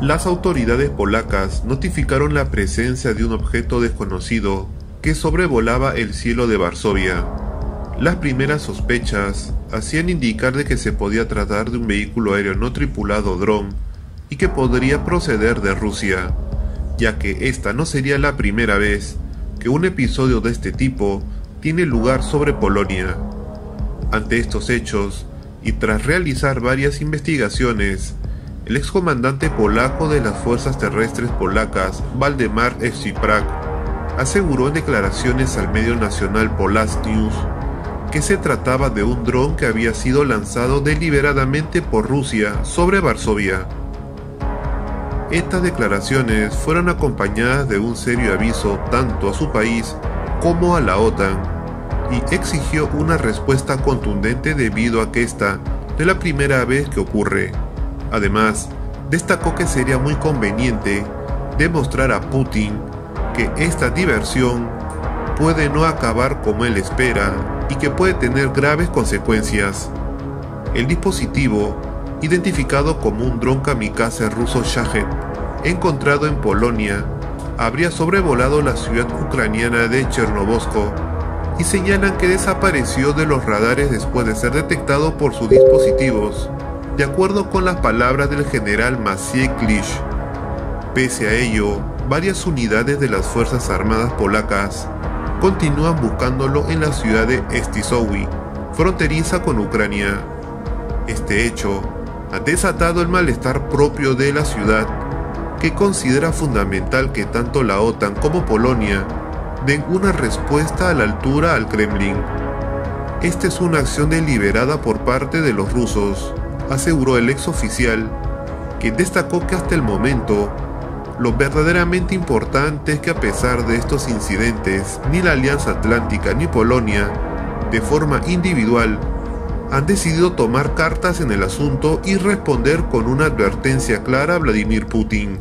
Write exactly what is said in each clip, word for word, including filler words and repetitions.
Las autoridades polacas notificaron la presencia de un objeto desconocido que sobrevolaba el cielo de Varsovia. Las primeras sospechas hacían indicar de que se podía tratar de un vehículo aéreo no tripulado dron y que podría proceder de Rusia, ya que esta no sería la primera vez que un episodio de este tipo tiene lugar sobre Polonia. Ante estos hechos, y tras realizar varias investigaciones, el excomandante polaco de las fuerzas terrestres polacas, Waldemar Ewsiprak, aseguró en declaraciones al medio nacional Polsat News que se trataba de un dron que había sido lanzado deliberadamente por Rusia sobre Varsovia. Estas declaraciones fueron acompañadas de un serio aviso tanto a su país como a la OTAN, y exigió una respuesta contundente debido a que esta no es la primera vez que ocurre. Además, destacó que sería muy conveniente demostrar a Putin que esta diversión puede no acabar como él espera y que puede tener graves consecuencias. El dispositivo, identificado como un dron kamikaze ruso Shahed, encontrado en Polonia, habría sobrevolado la ciudad ucraniana de Chernobósko y señalan que desapareció de los radares después de ser detectado por sus dispositivos, de acuerdo con las palabras del general Maciej Klich. Pese a ello, varias unidades de las Fuerzas Armadas polacas continúan buscándolo en la ciudad de Estisowi, fronteriza con Ucrania. Este hecho ha desatado el malestar propio de la ciudad, que considera fundamental que tanto la OTAN como Polonia den una respuesta a la altura al Kremlin. Esta es una acción deliberada por parte de los rusos, aseguró el ex oficial, que destacó que hasta el momento lo verdaderamente importante es que a pesar de estos incidentes, ni la Alianza Atlántica ni Polonia, de forma individual, han decidido tomar cartas en el asunto y responder con una advertencia clara a Vladimir Putin.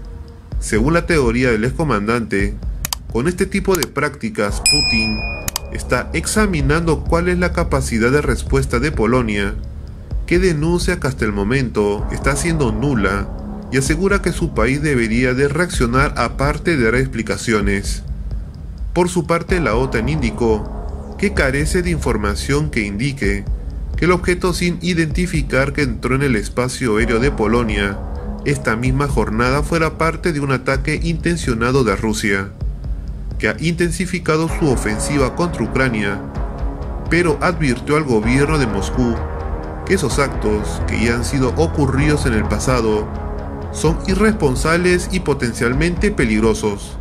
Según la teoría del excomandante, con este tipo de prácticas Putin está examinando cuál es la capacidad de respuesta de Polonia, que denuncia que hasta el momento está siendo nula y asegura que su país debería de reaccionar aparte de dar explicaciones. Por su parte, la OTAN indicó que carece de información que indique que el objeto sin identificar que entró en el espacio aéreo de Polonia esta misma jornada fuera parte de un ataque intencionado de Rusia, que ha intensificado su ofensiva contra Ucrania, pero advirtió al gobierno de Moscú que esos actos, que ya han sido ocurridos en el pasado, son irresponsables y potencialmente peligrosos.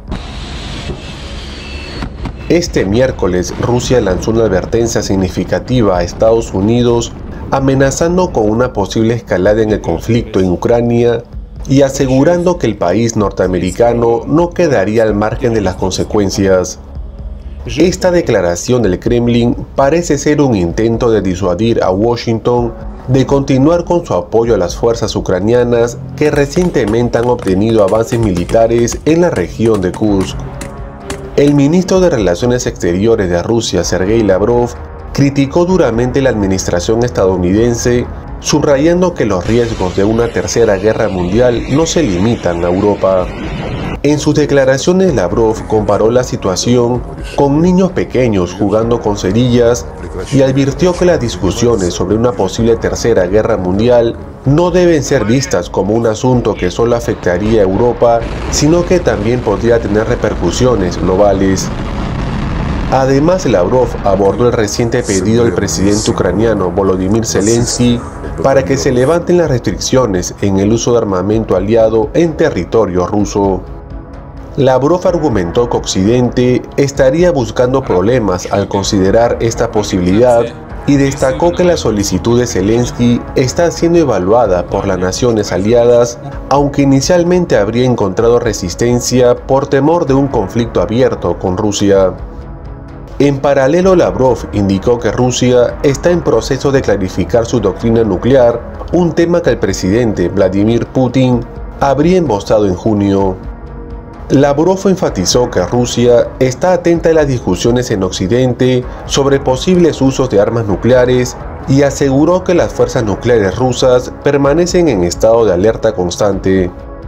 Este miércoles, Rusia lanzó una advertencia significativa a Estados Unidos, amenazando con una posible escalada en el conflicto en Ucrania y asegurando que el país norteamericano no quedaría al margen de las consecuencias. Esta declaración del Kremlin parece ser un intento de disuadir a Washington de continuar con su apoyo a las fuerzas ucranianas que recientemente han obtenido avances militares en la región de Kursk. El ministro de Relaciones Exteriores de Rusia, Sergei Lavrov, criticó duramente la administración estadounidense, subrayando que los riesgos de una tercera guerra mundial no se limitan a Europa. En sus declaraciones, Lavrov comparó la situación con niños pequeños jugando con cerillas y advirtió que las discusiones sobre una posible tercera guerra mundial no deben ser vistas como un asunto que solo afectaría a Europa, sino que también podría tener repercusiones globales. Además, Lavrov abordó el reciente pedido del presidente ucraniano Volodymyr Zelensky para que se levanten las restricciones en el uso de armamento aliado en territorio ruso. Lavrov argumentó que Occidente estaría buscando problemas al considerar esta posibilidad y destacó que la solicitud de Zelensky está siendo evaluada por las naciones aliadas, aunque inicialmente habría encontrado resistencia por temor de un conflicto abierto con Rusia. En paralelo, Lavrov indicó que Rusia está en proceso de clarificar su doctrina nuclear, un tema que el presidente Vladimir Putin habría embosado en junio. Lavrov enfatizó que Rusia está atenta a las discusiones en Occidente sobre posibles usos de armas nucleares y aseguró que las fuerzas nucleares rusas permanecen en estado de alerta constante.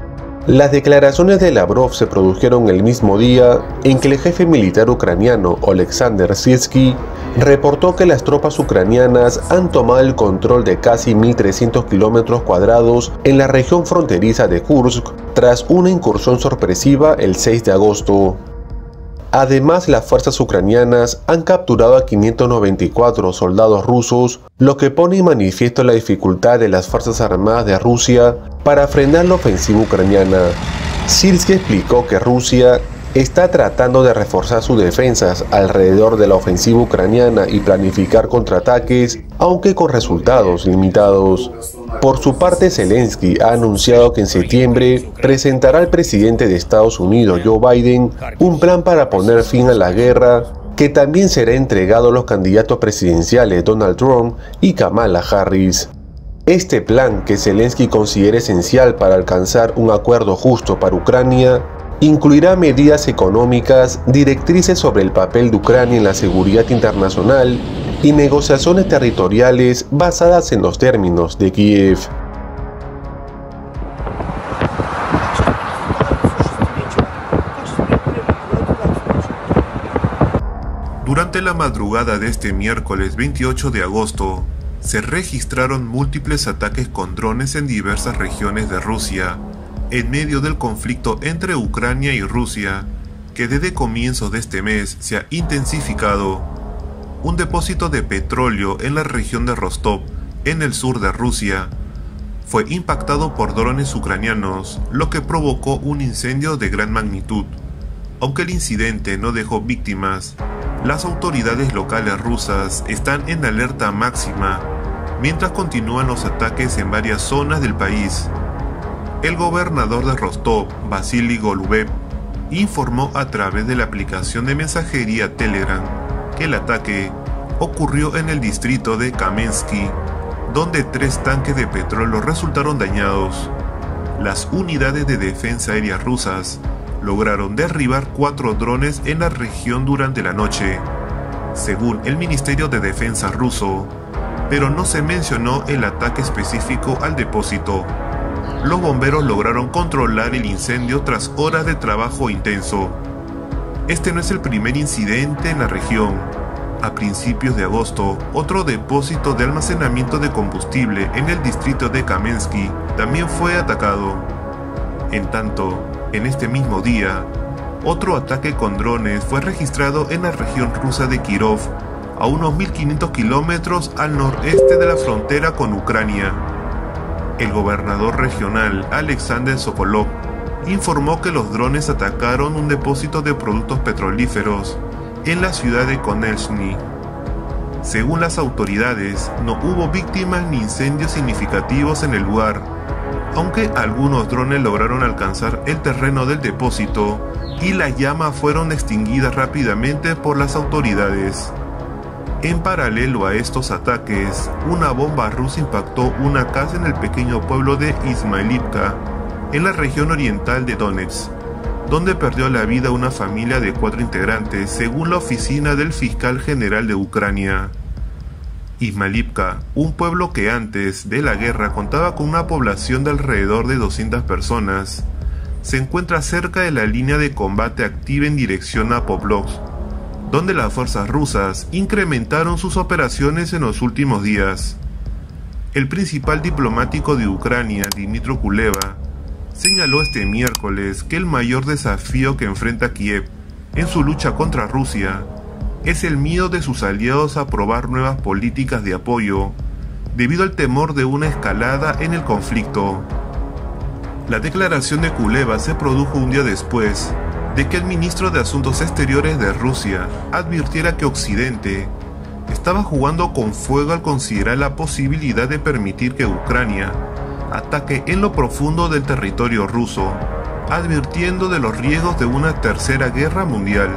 Las declaraciones de Lavrov se produjeron el mismo día en que el jefe militar ucraniano Oleksandr Syrskyi reportó que las tropas ucranianas han tomado el control de casi mil trescientos kilómetros cuadrados en la región fronteriza de Kursk tras una incursión sorpresiva el seis de agosto. Además, las fuerzas ucranianas han capturado a quinientos noventa y cuatro soldados rusos, lo que pone en manifiesto la dificultad de las Fuerzas Armadas de Rusia para frenar la ofensiva ucraniana. Syrskyi explicó que Rusia está tratando de reforzar sus defensas alrededor de la ofensiva ucraniana y planificar contraataques, aunque con resultados limitados. Por su parte, Zelensky ha anunciado que en septiembre presentará al presidente de Estados Unidos, Joe Biden, un plan para poner fin a la guerra, que también será entregado a los candidatos presidenciales Donald Trump y Kamala Harris. Este plan, que Zelensky considera esencial para alcanzar un acuerdo justo para Ucrania, incluirá medidas económicas, directrices sobre el papel de Ucrania en la seguridad internacional y negociaciones territoriales basadas en los términos de Kiev. Durante la madrugada de este miércoles veintiocho de agosto, se registraron múltiples ataques con drones en diversas regiones de Rusia, en medio del conflicto entre Ucrania y Rusia, que desde comienzos de este mes se ha intensificado. Un depósito de petróleo en la región de Rostov, en el sur de Rusia, fue impactado por drones ucranianos, lo que provocó un incendio de gran magnitud. Aunque el incidente no dejó víctimas, las autoridades locales rusas están en alerta máxima, mientras continúan los ataques en varias zonas del país. El gobernador de Rostov, Vasily Golubev, informó a través de la aplicación de mensajería Telegram que el ataque ocurrió en el distrito de Kamensky, donde tres tanques de petróleo resultaron dañados. Las unidades de defensa aérea rusas lograron derribar cuatro drones en la región durante la noche, según el Ministerio de Defensa ruso, pero no se mencionó el ataque específico al depósito. Los bomberos lograron controlar el incendio tras horas de trabajo intenso. Este no es el primer incidente en la región. A principios de agosto, otro depósito de almacenamiento de combustible en el distrito de Kamensky también fue atacado. En tanto, en este mismo día, otro ataque con drones fue registrado en la región rusa de Kirov, a unos mil quinientos kilómetros al noreste de la frontera con Ucrania. El gobernador regional, Alexander Sokolov, informó que los drones atacaron un depósito de productos petrolíferos en la ciudad de Konechny. Según las autoridades, no hubo víctimas ni incendios significativos en el lugar, aunque algunos drones lograron alcanzar el terreno del depósito y las llamas fueron extinguidas rápidamente por las autoridades. En paralelo a estos ataques, una bomba rusa impactó una casa en el pequeño pueblo de Izmailivka, en la región oriental de Donetsk, donde perdió la vida una familia de cuatro integrantes, según la oficina del fiscal general de Ucrania. Izmailivka, un pueblo que antes de la guerra contaba con una población de alrededor de doscientas personas, se encuentra cerca de la línea de combate activa en dirección a Pavlovsk, donde las fuerzas rusas incrementaron sus operaciones en los últimos días. El principal diplomático de Ucrania, Dmytro Kuleba, señaló este miércoles que el mayor desafío que enfrenta Kiev en su lucha contra Rusia es el miedo de sus aliados a aprobar nuevas políticas de apoyo, debido al temor de una escalada en el conflicto. La declaración de Kuleba se produjo un día después de que el ministro de Asuntos Exteriores de Rusia advirtiera que Occidente estaba jugando con fuego al considerar la posibilidad de permitir que Ucrania ataque en lo profundo del territorio ruso, advirtiendo de los riesgos de una tercera guerra mundial.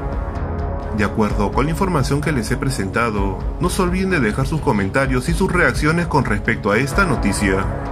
De acuerdo con la información que les he presentado, no se olviden de dejar sus comentarios y sus reacciones con respecto a esta noticia.